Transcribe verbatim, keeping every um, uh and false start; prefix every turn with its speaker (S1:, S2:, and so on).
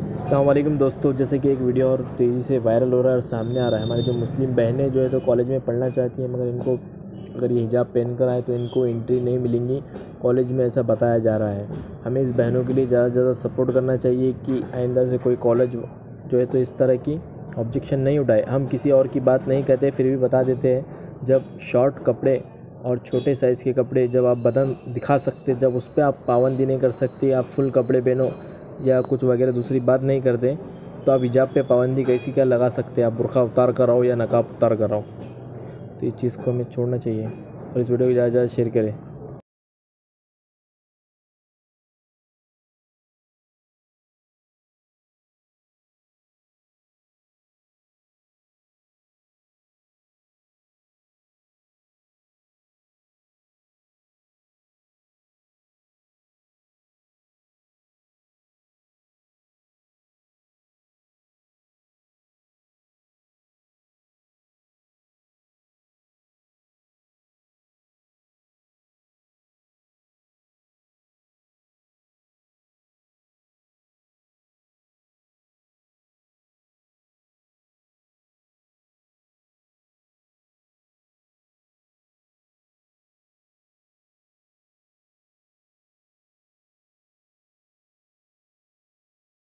S1: अस्सलाम वालेकुम दोस्तों, जैसे कि एक वीडियो और तेज़ी से वायरल हो रहा है और सामने आ रहा है। हमारी जो मुस्लिम बहनें जो है तो कॉलेज में पढ़ना चाहती हैं, मगर इनको अगर ये हिजाब पहन कर आए तो इनको एंट्री नहीं मिलेंगी कॉलेज में, ऐसा बताया जा रहा है। हमें इस बहनों के लिए ज़्यादा से ज़्यादा सपोर्ट करना चाहिए कि आइंदा से कोई कॉलेज जो है तो इस तरह की ऑब्जेक्शन नहीं उठाए। हम किसी और की बात नहीं कहते, फिर भी बता देते हैं, जब शॉर्ट कपड़े और छोटे साइज़ के कपड़े जब आप बदन दिखा सकते, जब उस पर आप पाबंदी नहीं कर सकते, आप फुल कपड़े पहनो या कुछ वगैरह दूसरी बात नहीं करते, तो आप हिजाब पे पाबंदी कैसी क्या लगा सकते हैं। आप बुर्का उतार कर आओ या नकाब उतार कर आओ, तो इस चीज़ को हमें छोड़ना चाहिए और इस वीडियो को ज़्यादा से ज़्यादा शेयर करें।